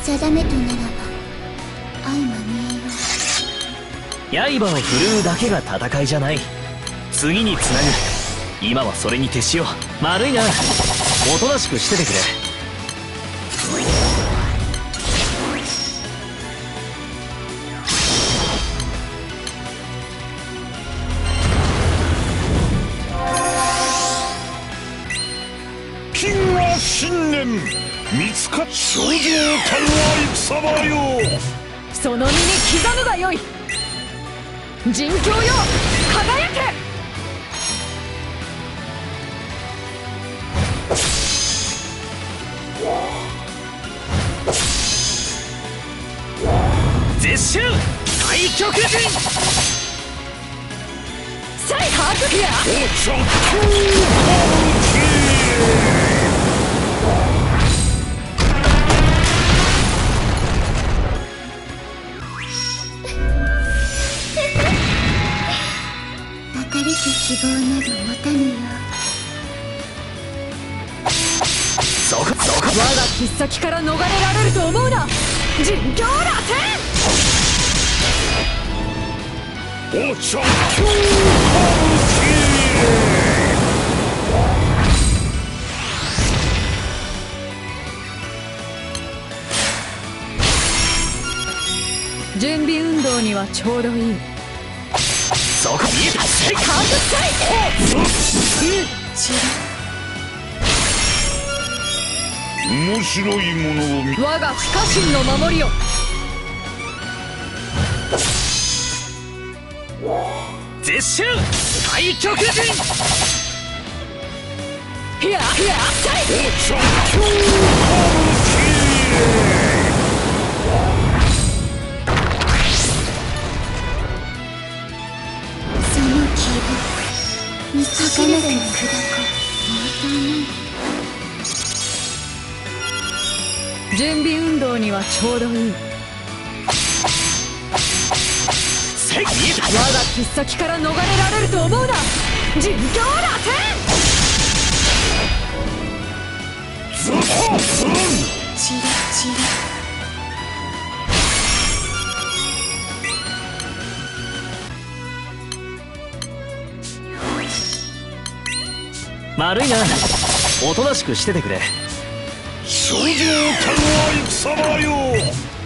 定めとならば相まみえよ。 刃を振るうだけが戦いじゃない。次につなぐ。今はそれに徹しよう。丸いな。おとなしくしててくれ。 金は信念見つかっ少女たるは戦場よ。 その身に刻むがよい。人狂よ輝け。 絶襲太極陣。 サイハークヒアおちゃん明るき希望など持たぬよ。 そこ我が切っ先から逃れられると思うな。人狂螺旋。 おちゃん準備運動にはちょうどいい。 そこ見えた。 ハークサイ。 面白いものを見我が不可侵の守りよ。 絶襲太極陣。 ヒアサイ。 おちゃんその希望見つけなく砕こう。 準備運動にはちょうどいい。 見えた。 我が切っ先から逃れられると思うな。人狂螺ズホスンチラチ丸いな。おとなしくしててくれ。 少女たるは戦場よ。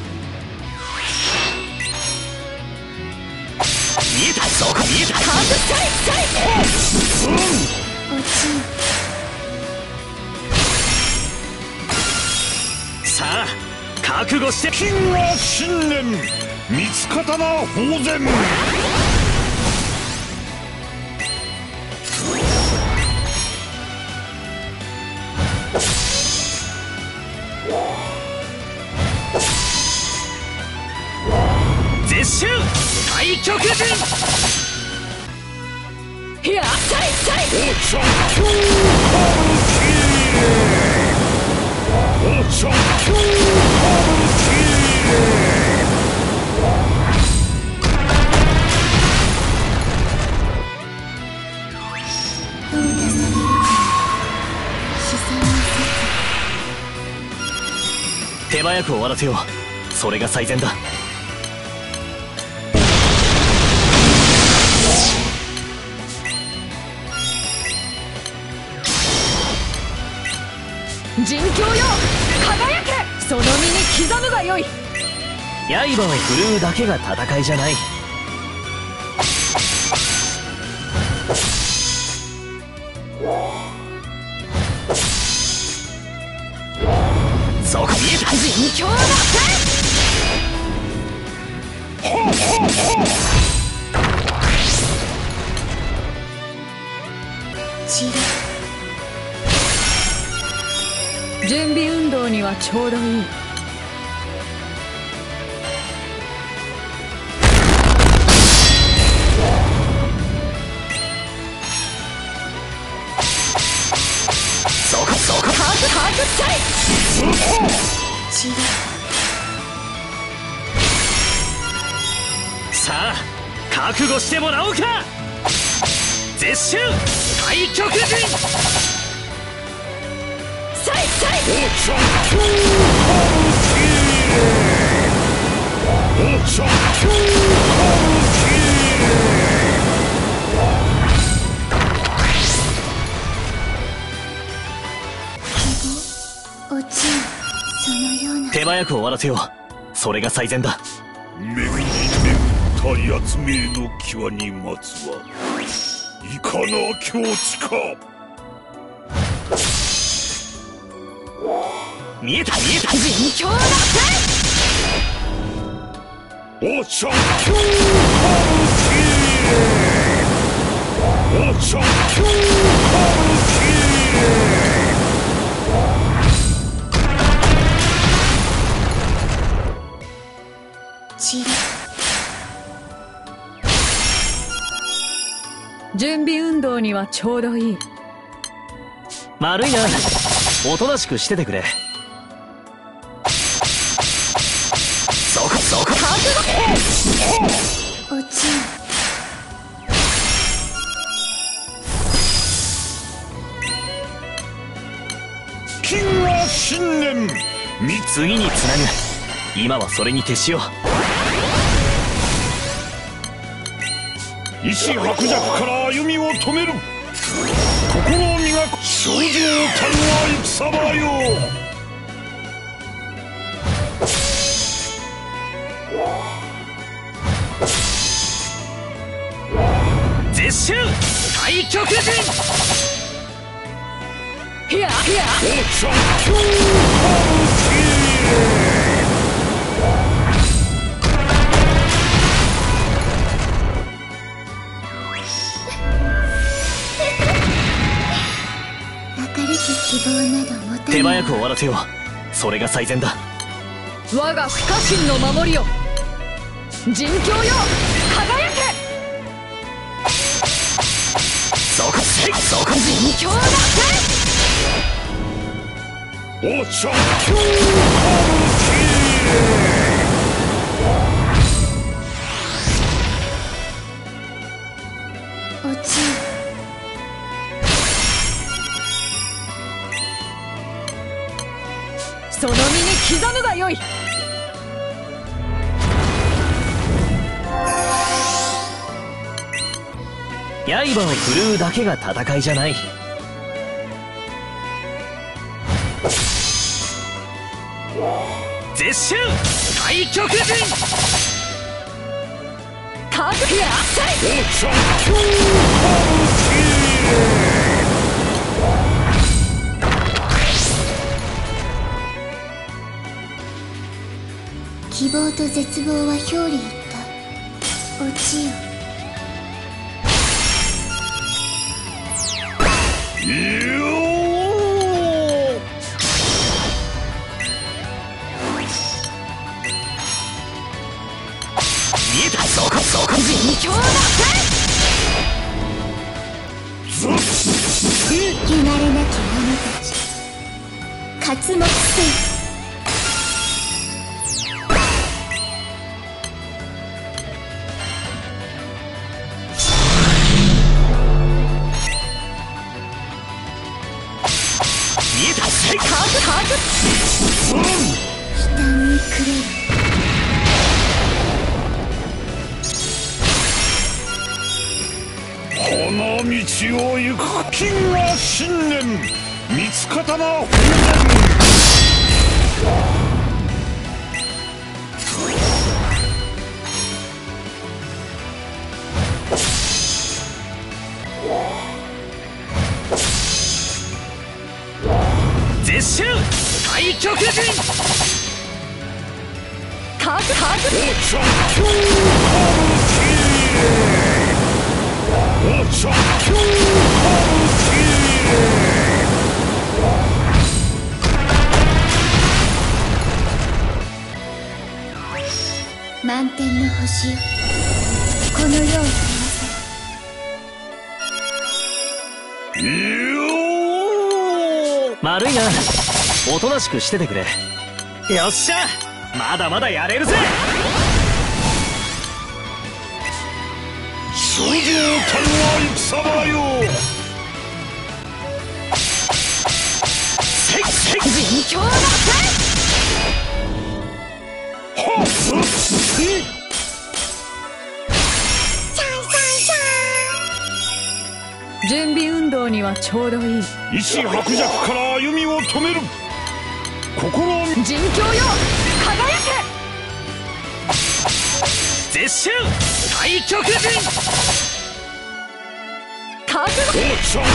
見えた。そこ見えた。 ハークサイ。 おちんさあ覚悟して。 金は信念三つ刀宝前。 絶襲太極陣。 ヒアサイ。 おちゃんおちゃんどう出されるか視線の手早く終わらせよう。それが最善だ。 人狂よ輝け。その身に刻むがよい。 刃を振るうだけが戦いじゃない。そこ見えた。 人狂螺旋。 チラ準備運動にはちょうどいい。 そこハークサイ。 チラさあ覚悟してもらおうか。絶襲太極陣。 サイ。 おちゃんお茶おちん、そのような。 手早く終わらせよう。それが最善だ。 巡り巡ったやつめの際に待つはいかな境地か。 見えた見えた。 人狂だお茶お茶ちら。 準備運動にはちょうどいい。 丸いな。おとなしくしててくれ。そこそこ。 おちん。 金河新年次につなぐ。今はそれに徹しよう。石伯爵から歩みを止める。心を磨く少女たるは戦場よ。 絶襲太極陣。 ひやひや。 お茶明るき希望など持たない。 手早く終わらせよう。それが最善だ。 我が不可侵の守りよ、人狂よ輝け。 そこそこ。 人狂だお茶おちん。 その身に刻むがよい。 刃を振るうだけが戦いじゃない。絶襲太極陣。 かぐやせい。 お茶希望と絶望は表裏一体。おちよ。 見えた。そこそこ。 人狂だ汚れなき者たち、刮目せい。 見えた。せいか悲嘆に暮れる。 この道を行く。金河新年三つ刀法絶襲太極陣。 かぐお茶お茶満天の星よ、この世を照らせ。 丸いな。おとなしくしててくれ。よっしゃ、まだまだやれるぜ。 少女たるは戦場よ。 せいせい。 人狂だ準備運動にはちょうどいい。 石伯爵から歩みを止める。心を人狂よ輝け。 絶襲太極陣。 覚悟。 おちゃん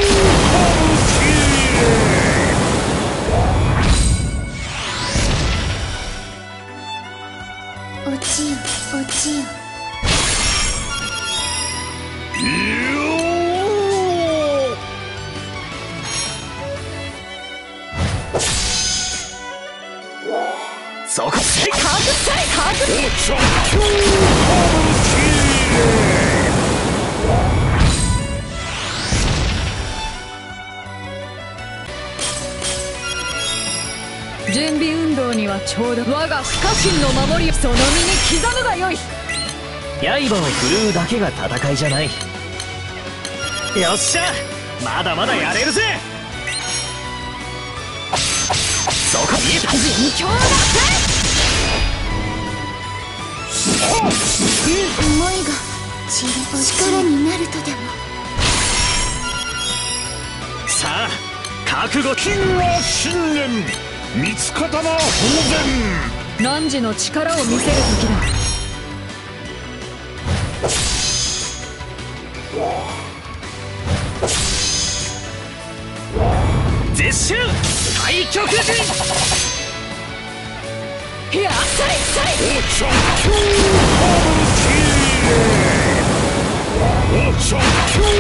落ちよ落ちよ。 そこせ覚醒覚醒。準備運動にはちょうど。我が不可侵の守り、その身に刻むがよい。 刃を振るうだけが戦いじゃない。よっしゃ、まだまだやれるぜ。そこ見えた。 人狂だって思いが力になるとでも。 さあ覚悟。 金は信念、三つ刀宝前。 汝の力を見せる時だ。 絶襲太極陣。 いやさいさい。 おちゃんおちゃん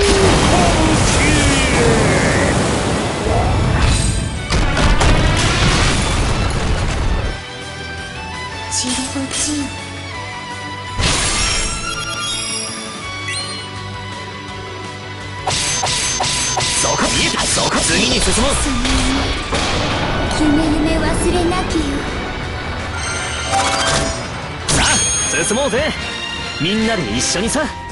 散り落ちよ。 そこ見えた。そこ次に進もう。 夢忘れなきよ。 さあ進もうぜ。みんなで一緒にさ。